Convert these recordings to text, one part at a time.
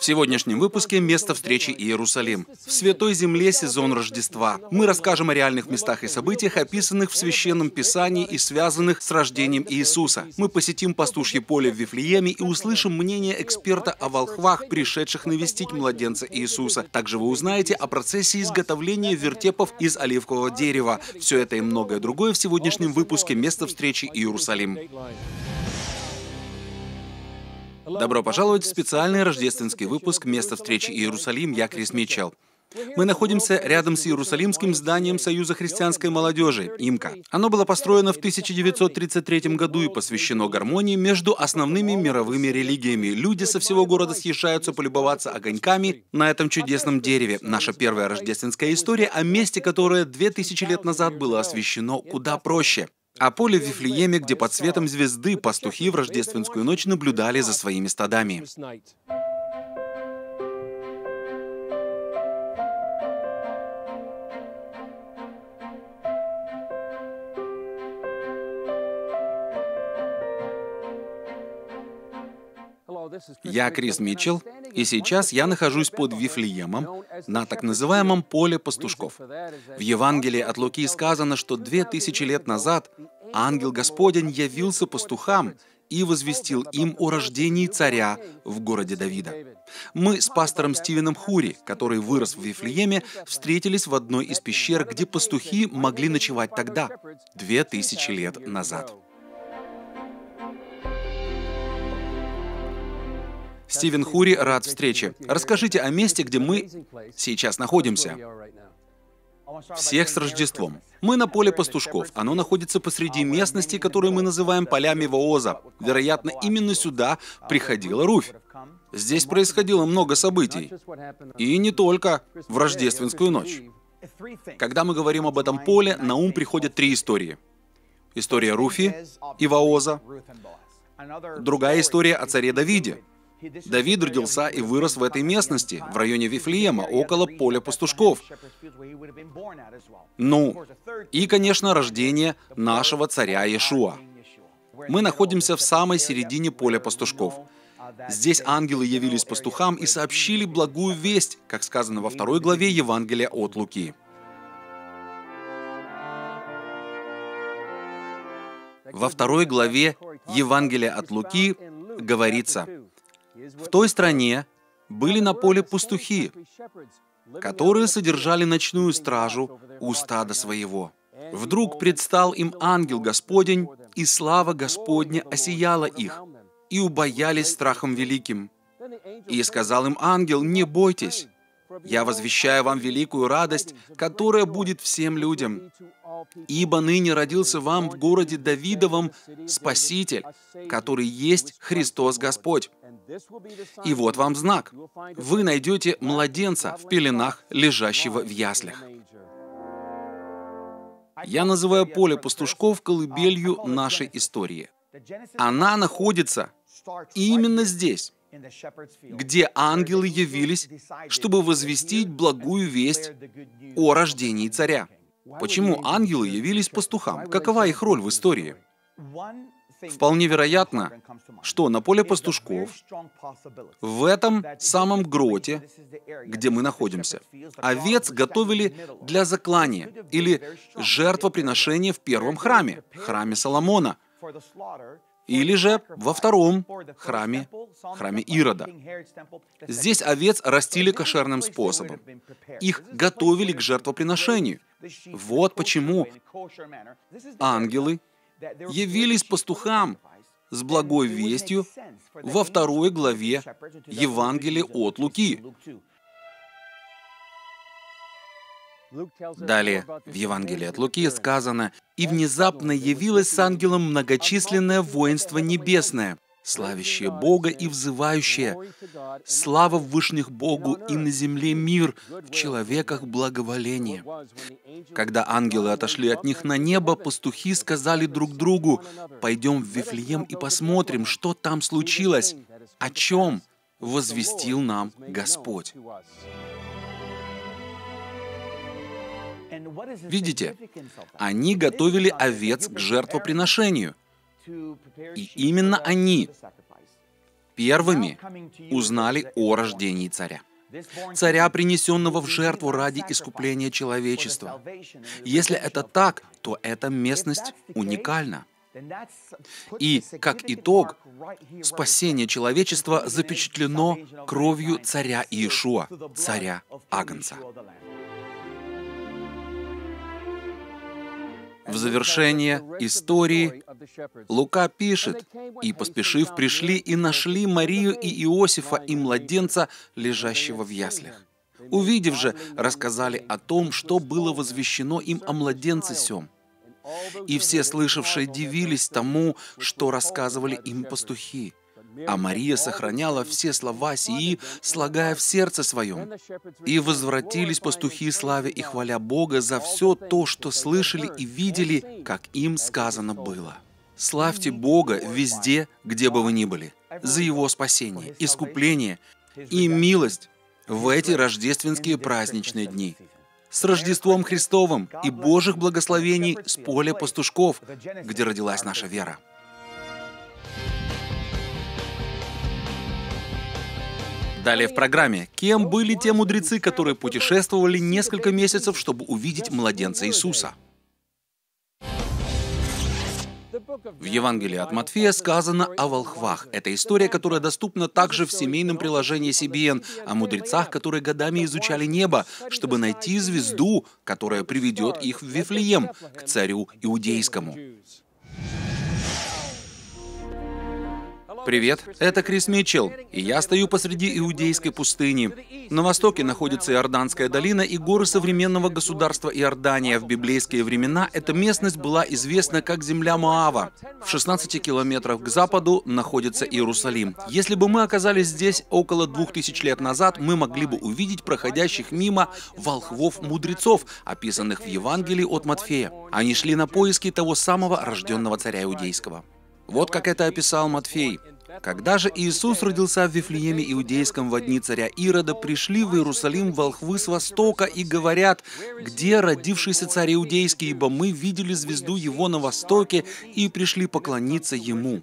В сегодняшнем выпуске «Место встречи Иерусалим». В Святой Земле сезон Рождества. Мы расскажем о реальных местах и событиях, описанных в Священном Писании и связанных с рождением Иисуса. Мы посетим пастушье поле в Вифлееме и услышим мнение эксперта о волхвах, пришедших навестить младенца Иисуса. Также вы узнаете о процессе изготовления вертепов из оливкового дерева. Все это и многое другое в сегодняшнем выпуске «Место встречи Иерусалим». Добро пожаловать в специальный рождественский выпуск «Место встречи Иерусалим». Я Крис Митчелл. Мы находимся рядом с Иерусалимским зданием Союза христианской молодежи, ИМКА. Оно было построено в 1933 году и посвящено гармонии между основными мировыми религиями. Люди со всего города съезжаются полюбоваться огоньками на этом чудесном дереве. Наша первая рождественская история о месте, которое 2000 лет назад было освящено куда проще. О поле в Вифлееме, где под светом звезды пастухи в рождественскую ночь наблюдали за своими стадами. Я Крис Митчелл, и сейчас я нахожусь под Вифлеемом на так называемом поле пастушков. В Евангелии от Луки сказано, что 2000 лет назад ангел Господень явился пастухам и возвестил им о рождении царя в городе Давида. Мы с пастором Стивеном Хури, который вырос в Вифлееме, встретились в одной из пещер, где пастухи могли ночевать тогда, 2000 лет назад. Стивен Хури рад встрече. Расскажите о месте, где мы сейчас находимся. Всех с Рождеством. Мы на поле пастушков. Оно находится посреди местности, которую мы называем полями Вооза. Вероятно, именно сюда приходила Руфь. Здесь происходило много событий. И не только в рождественскую ночь. Когда мы говорим об этом поле, на ум приходят три истории. История Руфи и Вооза. Другая история о царе Давиде. Давид родился и вырос в этой местности, в районе Вифлеема, около поля пастушков. И, конечно, рождение нашего царя Иешуа. Мы находимся в самой середине поля пастушков. Здесь ангелы явились пастухам и сообщили благую весть, как сказано во 2 главе Евангелия от Луки. Во 2 главе Евангелия от Луки говорится: «В той стране были на поле пастухи, которые содержали ночную стражу у стада своего. Вдруг предстал им ангел Господень, и слава Господня осияла их, и убоялись страхом великим. И сказал им ангел: не бойтесь, я возвещаю вам великую радость, которая будет всем людям. Ибо ныне родился вам в городе Давидовом Спаситель, который есть Христос Господь. И вот вам знак. Вы найдете младенца в пеленах, лежащего в яслях». Я называю поле пастушков колыбелью нашей истории. Она находится именно здесь, где ангелы явились, чтобы возвестить благую весть о рождении царя. Почему ангелы явились пастухам? Какова их роль в истории? Вполне вероятно, что на поле пастушков, в этом самом гроте, где мы находимся, овец готовили для заклания или жертвоприношения в первом храме, храме Соломона, или же во втором храме, храме Ирода. Здесь овец растили кошерным способом. Их готовили к жертвоприношению. Вот почему ангелы явились пастухам с благой вестью во 2 главе Евангелия от Луки. Далее в Евангелии от Луки сказано: «И внезапно явилось с ангелом многочисленное воинство небесное, славящее Бога и взывающее: слава в вышних Богу, и на земле мир, в человеках благоволение». Когда ангелы отошли от них на небо, пастухи сказали друг другу: «Пойдем в Вифлеем и посмотрим, что там случилось, о чем возвестил нам Господь». Видите, они готовили овец к жертвоприношению. И именно они первыми узнали о рождении царя. Царя, принесенного в жертву ради искупления человечества. Если это так, то эта местность уникальна. И, как итог, спасение человечества запечатлено кровью царя Иешуа, царя Агнца. В завершение истории Лука пишет: «И, поспешив, пришли и нашли Марию и Иосифа и младенца, лежащего в яслях. Увидев же, рассказали о том, что было возвещено им о младенце сем. И все слышавшие дивились тому, что рассказывали им пастухи. А Мария сохраняла все слова сии, слагая в сердце своем. И возвратились пастухи, славя и хваля Бога за все то, что слышали и видели, как им сказано было». Славьте Бога везде, где бы вы ни были, за Его спасение, искупление и милость в эти рождественские праздничные дни. С Рождеством Христовым и Божьих благословений с поля пастушков, где родилась наша вера. Далее в программе. Кем были те мудрецы, которые путешествовали несколько месяцев, чтобы увидеть младенца Иисуса? В Евангелии от Матфея сказано о волхвах. Это история, которая доступна также в семейном приложении CBN, о мудрецах, которые годами изучали небо, чтобы найти звезду, которая приведет их в Вифлеем, к царю иудейскому. Привет, это Крис Митчелл, и я стою посреди иудейской пустыни. На востоке находится Иорданская долина и горы современного государства Иордания. В библейские времена эта местность была известна как земля Моава. В 16 километрах к западу находится Иерусалим. Если бы мы оказались здесь около 2000 лет назад, мы могли бы увидеть проходящих мимо волхвов-мудрецов, описанных в Евангелии от Матфея. Они шли на поиски того самого рожденного царя иудейского. Вот как это описал Матфей. «Когда же Иисус родился в Вифлееме Иудейском во дни царя Ирода, пришли в Иерусалим волхвы с востока и говорят: где родившийся царь Иудейский, ибо мы видели звезду его на востоке и пришли поклониться ему».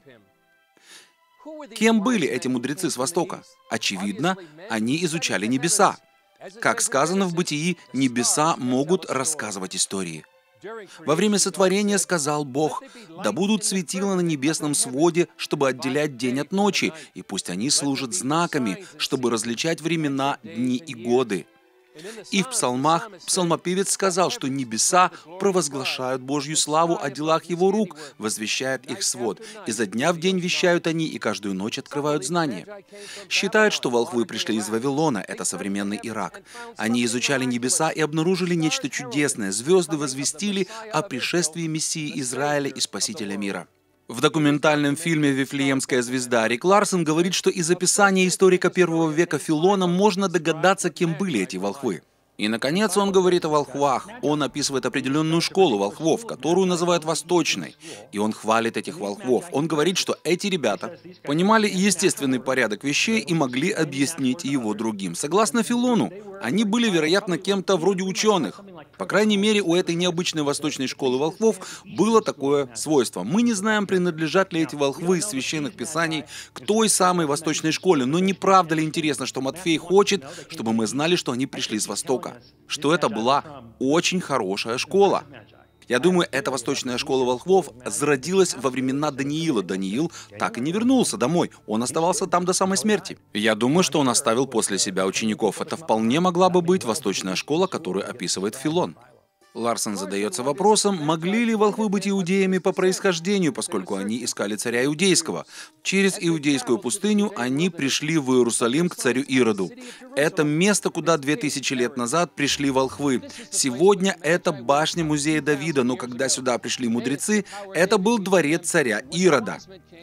Кем были эти мудрецы с востока? Очевидно, они изучали небеса. Как сказано в Бытии, небеса могут рассказывать истории. Во время сотворения сказал Бог: «Да будут светила на небесном своде, чтобы отделять день от ночи, и пусть они служат знаками, чтобы различать времена, дни и годы». И в псалмах псалмопевец сказал, что небеса провозглашают Божью славу о делах Его рук, возвещает их свод. Изо дня в день вещают они, и каждую ночь открывают знания. Считают, что волхвы пришли из Вавилона, это современный Ирак. Они изучали небеса и обнаружили нечто чудесное. Звезды возвестили о пришествии Мессии Израиля и Спасителя мира. В документальном фильме «Вифлеемская звезда» Рик Ларсон говорит, что из описания историка первого века Филона можно догадаться, кем были эти волхвы. И, наконец, он говорит о волхвах. Он описывает определенную школу волхвов, которую называют восточной. И он хвалит этих волхвов. Он говорит, что эти ребята понимали естественный порядок вещей и могли объяснить его другим. Согласно Филону, они были, вероятно, кем-то вроде ученых. По крайней мере, у этой необычной восточной школы волхвов было такое свойство. Мы не знаем, принадлежат ли эти волхвы из священных писаний к той самой восточной школе, но не правда ли интересно, что Матфей хочет, чтобы мы знали, что они пришли с востока? Что это была очень хорошая школа. Я думаю, эта восточная школа волхвов зародилась во времена Даниила. Даниил так и не вернулся домой. Он оставался там до самой смерти. Я думаю, что он оставил после себя учеников. Это вполне могла бы быть восточная школа, которую описывает Филон. Ларсон задается вопросом, могли ли волхвы быть иудеями по происхождению, поскольку они искали царя иудейского. Через иудейскую пустыню они пришли в Иерусалим к царю Ироду. Это место, куда 2000 лет назад пришли волхвы. Сегодня это башня музея Давида, но когда сюда пришли мудрецы, это был дворец царя Ирода.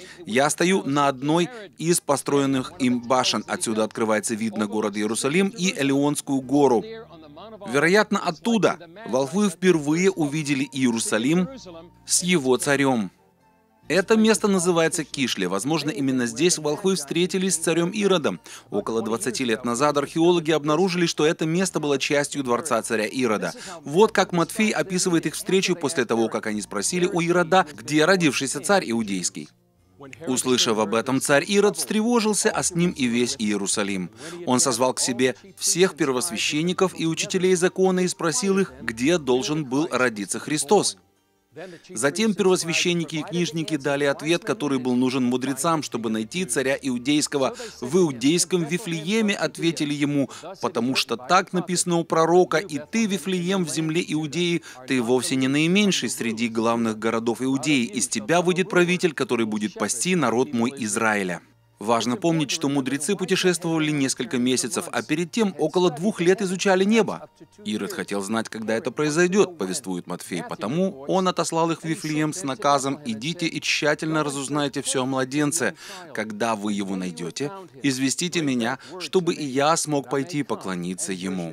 Я стою на одной из построенных им башен. Отсюда открывается вид на город Иерусалим и Элеонскую гору. Вероятно, оттуда волхвы впервые увидели Иерусалим с его царем. Это место называется Кишле. Возможно, именно здесь волхвы встретились с царем Иродом. Около 20 лет назад археологи обнаружили, что это место было частью дворца царя Ирода. Вот как Матфей описывает их встречу после того, как они спросили у Ирода, где родившийся царь иудейский. Услышав об этом, царь Ирод встревожился, а с ним и весь Иерусалим. Он созвал к себе всех первосвященников и учителей закона и спросил их, где должен был родиться Христос. Затем первосвященники и книжники дали ответ, который был нужен мудрецам, чтобы найти царя иудейского. В иудейском Вифлееме ответили ему, потому что так написано у пророка, «И ты, Вифлеем, в земле Иудеи, ты вовсе не наименьший среди главных городов Иудеи. Из тебя выйдет правитель, который будет пасти народ мой Израиля». Важно помнить, что мудрецы путешествовали несколько месяцев, а перед тем около 2 лет изучали небо. Ирод хотел знать, когда это произойдет, повествует Матфей, потому он отослал их в Вифлеем с наказом: «Идите и тщательно разузнайте все о младенце. Когда вы его найдете, известите меня, чтобы и я смог пойти и поклониться ему».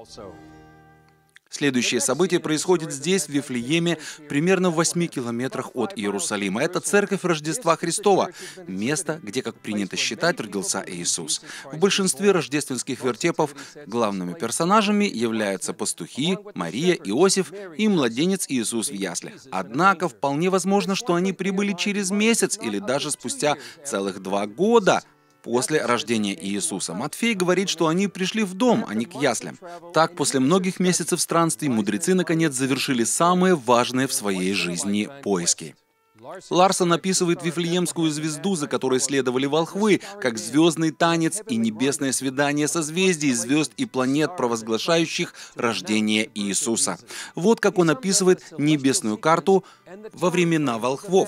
Следующее событие происходит здесь, в Вифлееме, примерно в 8 километрах от Иерусалима. Это церковь Рождества Христова, место, где, как принято считать, родился Иисус. В большинстве рождественских вертепов главными персонажами являются пастухи, Мария, Иосиф и младенец Иисус в яслях. Однако вполне возможно, что они прибыли через месяц или даже спустя целых 2 года после рождения Иисуса. Матфей говорит, что они пришли в дом, а не к яслям. Так, после многих месяцев странствий, мудрецы наконец завершили самые важные в своей жизни поиски. Ларсон описывает Вифлеемскую звезду, за которой следовали волхвы, как звездный танец и небесное свидание созвездий, звезд и планет, провозглашающих рождение Иисуса. Вот как он описывает небесную карту во времена волхвов.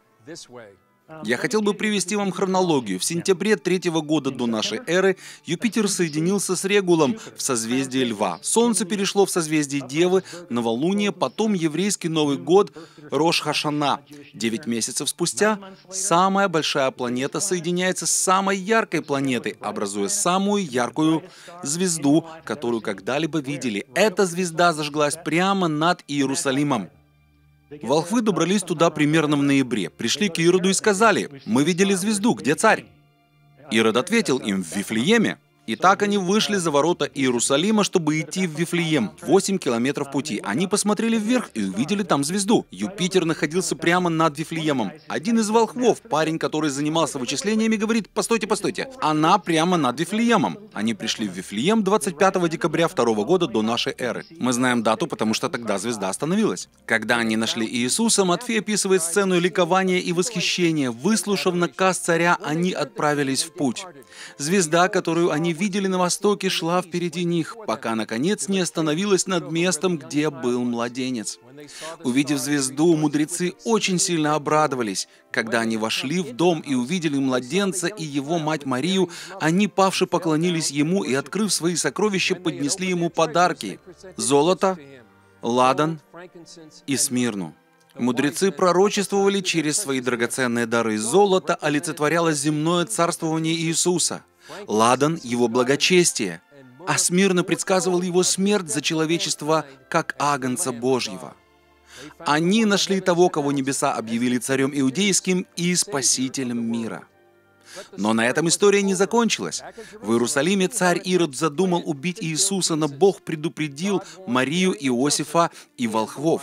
Я хотел бы привести вам хронологию. В сентябре 3-го года до нашей эры Юпитер соединился с Регулом в созвездии Льва. Солнце перешло в созвездие Девы, новолуние, потом еврейский Новый год Рош-Хашана. 9 месяцев спустя самая большая планета соединяется с самой яркой планетой, образуя самую яркую звезду, которую когда-либо видели. Эта звезда зажглась прямо над Иерусалимом. Волхвы добрались туда примерно в ноябре, пришли к Ироду и сказали: «Мы видели звезду, где царь?» Ирод ответил им: «В Вифлееме». И так они вышли за ворота Иерусалима, чтобы идти в Вифлеем. 8 километров пути. Они посмотрели вверх и увидели там звезду. Юпитер находился прямо над Вифлеемом. Один из волхвов, парень, который занимался вычислениями, говорит: «Постойте, постойте, она прямо над Вифлеемом». Они пришли в Вифлеем 25 декабря 2-го года до нашей эры. Мы знаем дату, потому что тогда звезда остановилась. Когда они нашли Иисуса, Матфей описывает сцену ликования и восхищения. Выслушав наказ царя, они отправились в путь. Звезда, которую они видели на востоке, шла впереди них, пока, наконец, не остановилась над местом, где был младенец. Увидев звезду, мудрецы очень сильно обрадовались. Когда они вошли в дом и увидели младенца и его мать Марию, они, павши, поклонились ему и, открыв свои сокровища, поднесли ему подарки – золото, ладан и смирну. Мудрецы пророчествовали через свои драгоценные дары. Золото олицетворяло земное царствование Иисуса, ладан — его благочестие, а смирно предсказывал его смерть за человечество, как агнца Божьего. Они нашли того, кого небеса объявили царем иудейским и спасителем мира. Но на этом история не закончилась. В Иерусалиме царь Ирод задумал убить Иисуса, но Бог предупредил Марию, Иосифа и волхвов.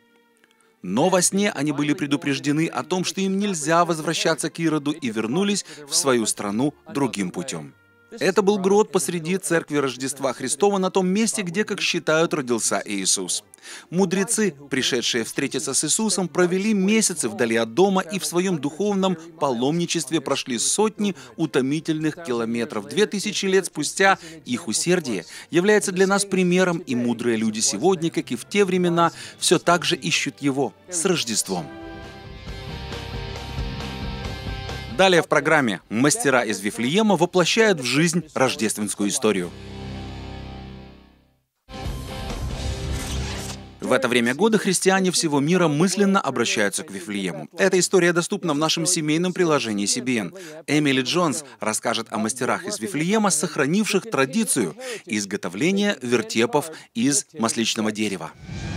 Но во сне они были предупреждены о том, что им нельзя возвращаться к Ироду, и вернулись в свою страну другим путем. Это был грот посреди церкви Рождества Христова на том месте, где, как считают, родился Иисус. Мудрецы, пришедшие встретиться с Иисусом, провели месяцы вдали от дома и в своем духовном паломничестве прошли сотни утомительных километров. 2000 лет спустя их усердие является для нас примером, и мудрые люди сегодня, как и в те времена, все так же ищут Его. С Рождеством! Далее в программе «Мастера из Вифлеема» воплощают в жизнь рождественскую историю. В это время года христиане всего мира мысленно обращаются к Вифлеему. Эта история доступна в нашем семейном приложении CBN. Эмили Джонс расскажет о мастерах из Вифлеема, сохранивших традицию изготовления вертепов из масличного дерева.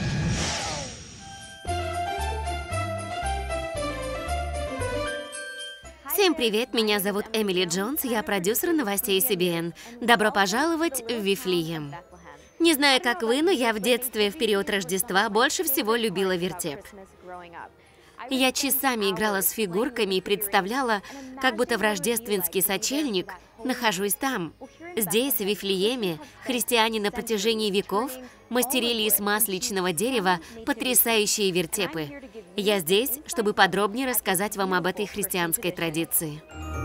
Всем привет, меня зовут Эмили Джонс, я продюсер новостей CBN. Добро пожаловать в Вифлеем. Не знаю, как вы, но я в детстве, в период Рождества, больше всего любила вертеп. Я часами играла с фигурками и представляла, как будто в рождественский сочельник нахожусь там. Здесь, в Вифлееме, христиане на протяжении веков мастерили из масличного дерева потрясающие вертепы. Я здесь, чтобы подробнее рассказать вам об этой христианской традиции.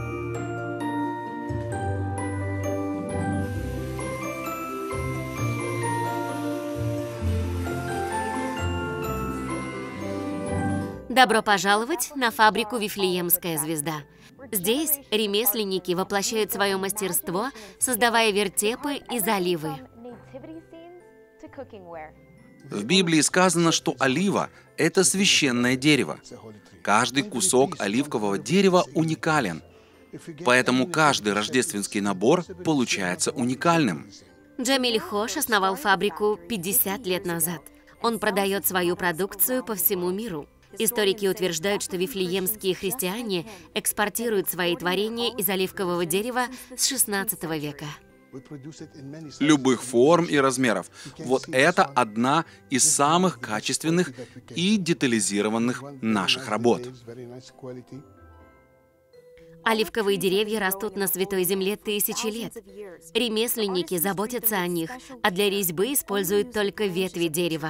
Добро пожаловать на фабрику «Вифлеемская звезда». Здесь ремесленники воплощают свое мастерство, создавая вертепы из оливы. В Библии сказано, что олива – это священное дерево. Каждый кусок оливкового дерева уникален. Поэтому каждый рождественский набор получается уникальным. Джамиль Хош основал фабрику 50 лет назад. Он продает свою продукцию по всему миру. Историки утверждают, что вифлеемские христиане экспортируют свои творения из оливкового дерева с XVI века. Любых форм и размеров. Вот это одна из самых качественных и детализированных наших работ. Оливковые деревья растут на Святой Земле тысячи лет. Ремесленники заботятся о них, а для резьбы используют только ветви дерева.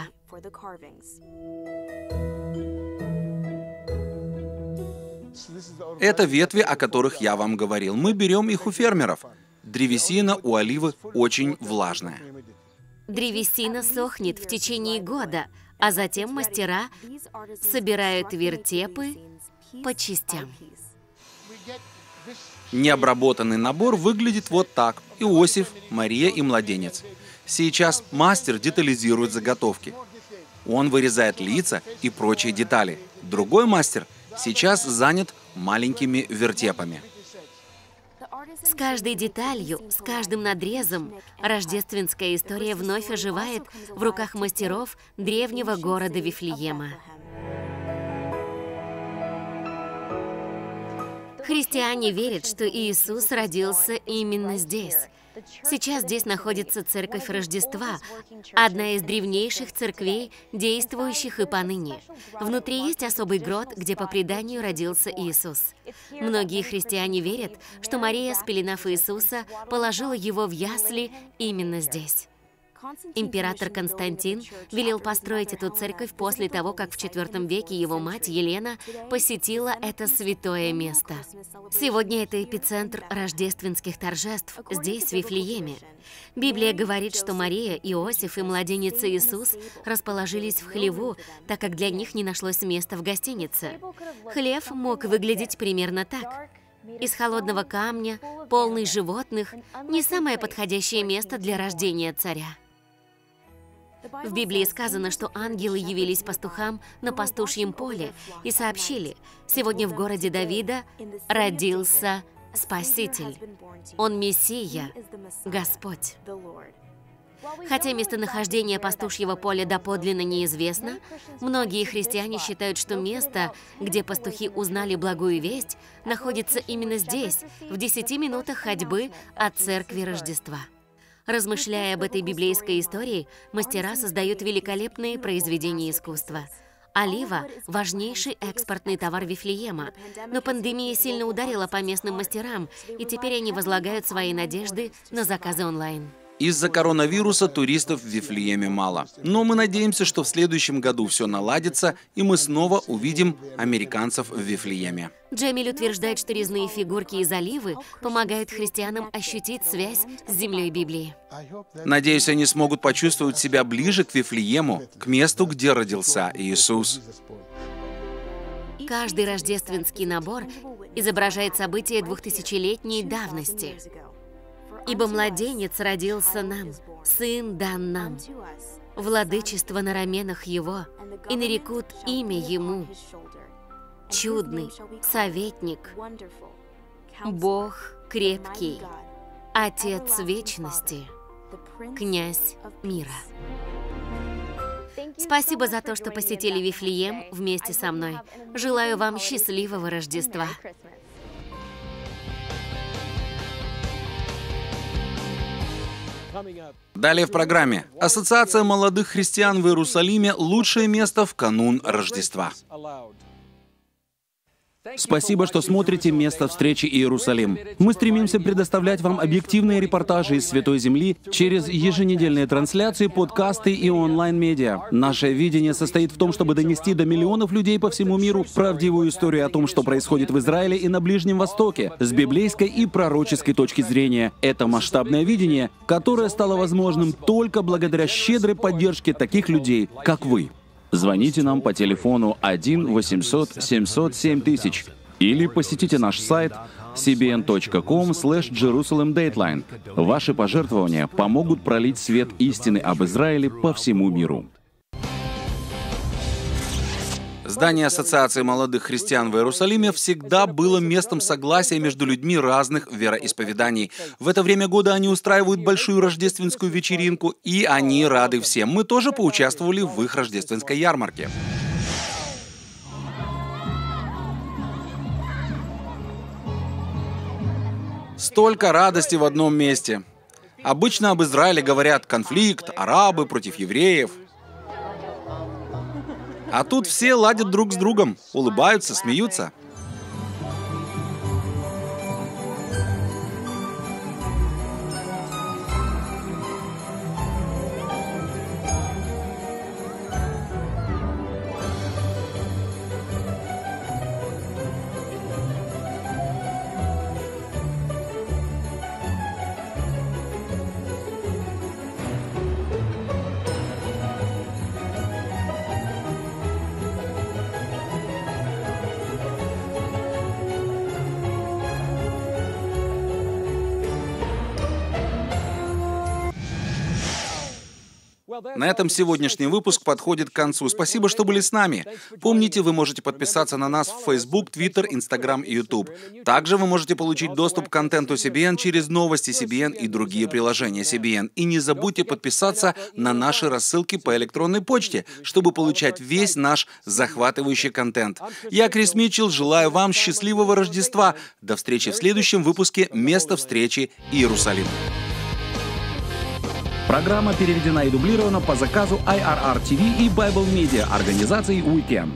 Это ветви, о которых я вам говорил. Мы берем их у фермеров. Древесина у оливы очень влажная. Древесина сохнет в течение года, а затем мастера собирают вертепы по частям. Необработанный набор выглядит вот так. Иосиф, Мария и младенец. Сейчас мастер детализирует заготовки. Он вырезает лица и прочие детали. Другой мастер сейчас занят маленькими вертепами. С каждой деталью, с каждым надрезом рождественская история вновь оживает в руках мастеров древнего города Вифлеема. Христиане верят, что Иисус родился именно здесь. Сейчас здесь находится церковь Рождества, одна из древнейших церквей, действующих и поныне. Внутри есть особый грот, где по преданию родился Иисус. Многие христиане верят, что Мария, спеленав Иисуса, положила его в ясли именно здесь. Император Константин велел построить эту церковь после того, как в IV веке его мать Елена посетила это святое место. Сегодня это эпицентр рождественских торжеств здесь, в Вифлееме. Библия говорит, что Мария, Иосиф и младенец Иисус расположились в хлеву, так как для них не нашлось места в гостинице. Хлев мог выглядеть примерно так. Из холодного камня, полный животных, не самое подходящее место для рождения царя. В Библии сказано, что ангелы явились пастухам на пастушьем поле и сообщили: сегодня в городе Давида родился Спаситель. Он Мессия, Господь. Хотя местонахождение пастушьего поля доподлинно неизвестно, многие христиане считают, что место, где пастухи узнали благую весть, находится именно здесь, в 10 минутах ходьбы от церкви Рождества. Размышляя об этой библейской истории, мастера создают великолепные произведения искусства. Олива – важнейший экспортный товар Вифлеема, но пандемия сильно ударила по местным мастерам, и теперь они возлагают свои надежды на заказы онлайн. Из-за коронавируса туристов в Вифлееме мало. Но мы надеемся, что в следующем году все наладится, и мы снова увидим американцев в Вифлееме. Джамиль утверждает, что резные фигурки из оливы помогают христианам ощутить связь с землей Библии. Надеюсь, они смогут почувствовать себя ближе к Вифлеему, к месту, где родился Иисус. Каждый рождественский набор изображает события 2000-летней давности. «Ибо младенец родился нам, сын дан нам, владычество на раменах его, и нарекут имя ему, чудный, советник, Бог крепкий, Отец вечности, князь мира». Спасибо за то, что посетили Вифлеем вместе со мной. Желаю вам счастливого Рождества. Далее в программе. Ассоциация молодых христиан в Иерусалиме – лучшее место в канун Рождества. Спасибо, что смотрите «Место встречи Иерусалим». Мы стремимся предоставлять вам объективные репортажи из Святой Земли через еженедельные трансляции, подкасты и онлайн-медиа. Наше видение состоит в том, чтобы донести до миллионов людей по всему миру правдивую историю о том, что происходит в Израиле и на Ближнем Востоке, с библейской и пророческой точки зрения. Это масштабное видение, которое стало возможным только благодаря щедрой поддержке таких людей, как вы. Звоните нам по телефону 1-800-700-7000 или посетите наш сайт cbn.com/JerusalemDateline. Ваши пожертвования помогут пролить свет истины об Израиле по всему миру. Здание Ассоциации молодых христиан в Иерусалиме всегда было местом согласия между людьми разных вероисповеданий. В это время года они устраивают большую рождественскую вечеринку, и они рады всем. Мы тоже поучаствовали в их рождественской ярмарке. Столько радости в одном месте. Обычно об Израиле говорят конфликт, арабы против евреев. А тут все ладят друг с другом, улыбаются, смеются. На этом сегодняшний выпуск подходит к концу. Спасибо, что были с нами. Помните, вы можете подписаться на нас в Facebook, Twitter, Instagram и YouTube. Также вы можете получить доступ к контенту CBN через новости CBN и другие приложения CBN. И не забудьте подписаться на наши рассылки по электронной почте, чтобы получать весь наш захватывающий контент. Я, Крис Митчелл, желаю вам счастливого Рождества. До встречи в следующем выпуске «Место встречи Иерусалим». Программа переведена и дублирована по заказу IRR TV и Bible Media организации Weekend.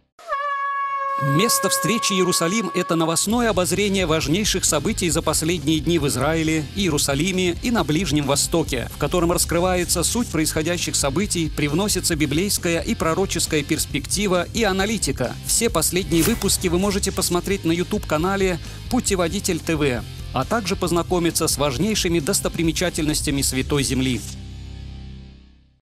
Место встречи Иерусалим – это новостное обозрение важнейших событий за последние дни в Израиле, Иерусалиме и на Ближнем Востоке, в котором раскрывается суть происходящих событий, привносится библейская и пророческая перспектива и аналитика. Все последние выпуски вы можете посмотреть на YouTube-канале «Путеводитель ТВ», а также познакомиться с важнейшими достопримечательностями Святой Земли.